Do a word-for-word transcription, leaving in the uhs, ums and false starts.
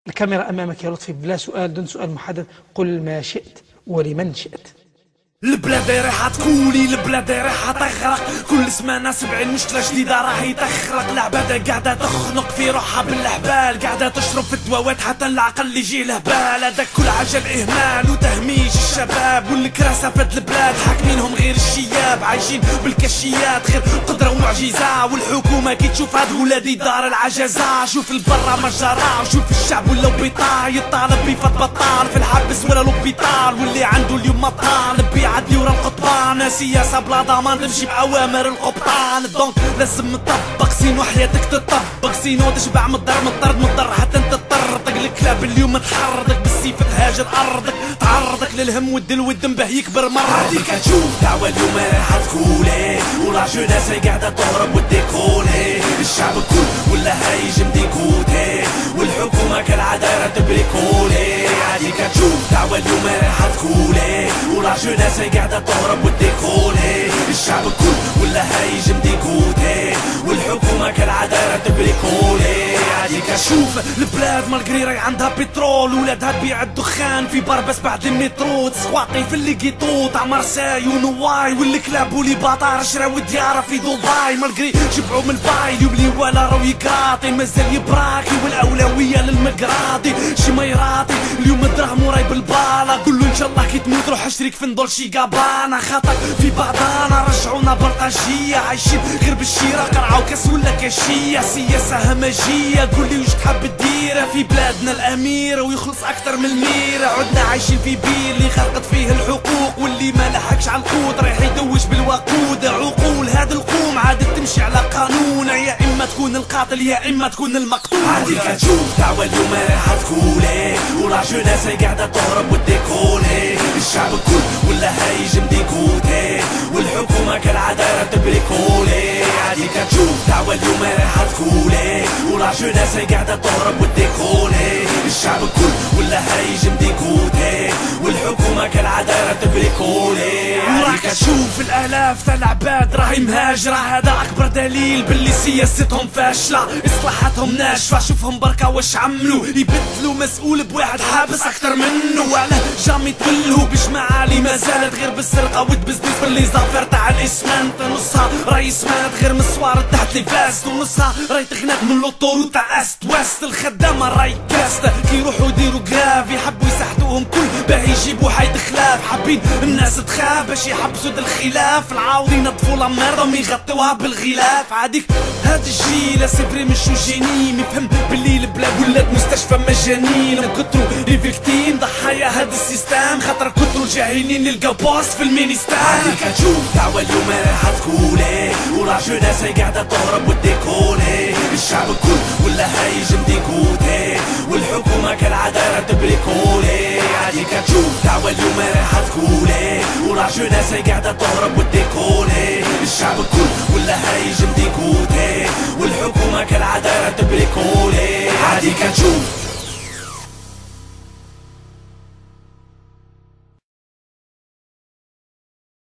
الكاميرا أمامك يا لطفي، بلا سؤال، دون سؤال محدد، قل ما شئت ولمن شئت. البلاد رايحة تكولي، البلاد رايحة تغرق، كل سمانة سبعين مشكلة جديدة راهي تخرق. العبادة قاعدة تخنق في روحها بالحبال، قاعدة تشرب في الدواوات حتى العقل يجي الهبال. هذاك كل عجل إهمال وتهميش الشباب، والكراسة فات البلاد حاكمينهم غير الشياب، عايشين بالكشيات غير قدرة ومعجزة. والحكومة كي تشوف هاد ولادي دار العجزة، شوف البرا مجرى وشوف الشعب ولا بيطار، يطالب بفض بطال في الحبس ولا لوبيطال، واللي عنده اليوم مطالب عدلي ورا القطبان. سياسة بلا ضمان تمشي بأوامر القبطان، دونك لازم تطبق سينو حياتك تطبق، سينو تشبع من الضر من الطرد من الضر حتى انت تطردك. الكلاب اليوم تحرضك بالسيف تهاجر ارضك، تعرضك للهم والدل والدم به يكبر مرة. هاديك تشوف دعوة اليوم رايحة تكولي، ولا جوناس قاعدة تهرب وديكولي، الشعب الكل ولا هايج مديكوتي، والحكومة كالعادة تبريكولي. هاديك تشوف دعوة اليوم رايحة تكولي، ولا جوناس قاعدة تهرب وديكولي، الشعب الكل ولا هايج مديكوتي، والحكومة كالعادة تبريكولي. هاديك شوف البلاد مالغري راهي عندها بترول، ولادها تبيع الدخان في بربس بعد المترو، تسواقي في اللي قيطو تاع مارساي ونواي، والكلاب ولي باطار شراو ديارة في دبي. مالغري جبعوا من الباي اليوم ولا راهو يقراطي، مازال يبراكي والاولوية للمقراضي. شي ميراطي اليوم الدراهم وراي بالبالا، قولو ان شاء الله كي تموت روح اشتريك في دولشي جابانا، خاطر في بعضانا رجعونا بلطجية، عايشين غير بالشيرة قرعة وكاس ولا كاشية. سياسة همجية قولي وش تحب تدير في بلادنا الأميرة ويخلص أكتر من الميرة. عدنا عايشين في بير اللي خرقت فيه الحقوق، واللي ما لحقش على القوت رايح يدوش بالوقود. عقول هاد القوم عادت تمشي على قانون، يا إما تكون القاتل يا إما تكون المقتول. هاديك تشوف دعوة اليوم رايحة تكولي، ولا جوناس قاعدة تهرب وديكولي، الشعب الكل ولا هايج مديكوتي، والحكومة كالعادة تبريكولي. هاديك تشوف دعوة اليوم رايحة تكولي، ولا جوناس قاعدة تهرب وديكولي، الشعب الكل ولا هايج مديكوتي، والحكومة كالعادة تبريكولي. وراك تشوف الالاف تاع العباد راهي مهاجرة، هذا اكبر دليل باللي سياستهم فاشلة، اصلاحاتهم ناشفة. شوفهم بركة واش عملوا، يبدلوا مسؤول بواحد حابس اكتر منه، وعلاه جامي تولوا بجماعة اللي ما زالت غير بالسرقة والبزنس باللي زافر تاع الاسمنت. نصها راهي سمانت غير من الصوارد تحت لي فاست، ونصها راهي تغنات من لوطورو تاع است وست. الخدامة راهي كاست كي يروحوا يديروا كراف، يحبوا يسحتوهم كل باه يجيبوا حيد خلاف، حابين الناس تخاف باش يحبسوا الخلاف. العاوضين ينظفوا لاميردهم يغطيوها بالغلاف. عاديك هاد الجيل سيفري مش جيني، مفهم باللي البلاد ولات مستشفى مجانين، كترو لي فيكتيم ضحايا هاد السيستم، خاطر كترو الجاهلين نلقاو بوست في المينيستان. هاديك تشوف دعوة اليوم رايحة تكولي، ولا جوناس رايحة تهرب وديكولي، الشعب الكل ولا هايج مديكوتي، والحكومة كالعادة تبريكولي. هاديك تشوف دعوة اليوم رايحة تكولي، ولا جوناس قاعدة تهرب وديكولي، الشعب الكل ولا هايج مديكوتي، والحكومة كالعادة تبريكولي.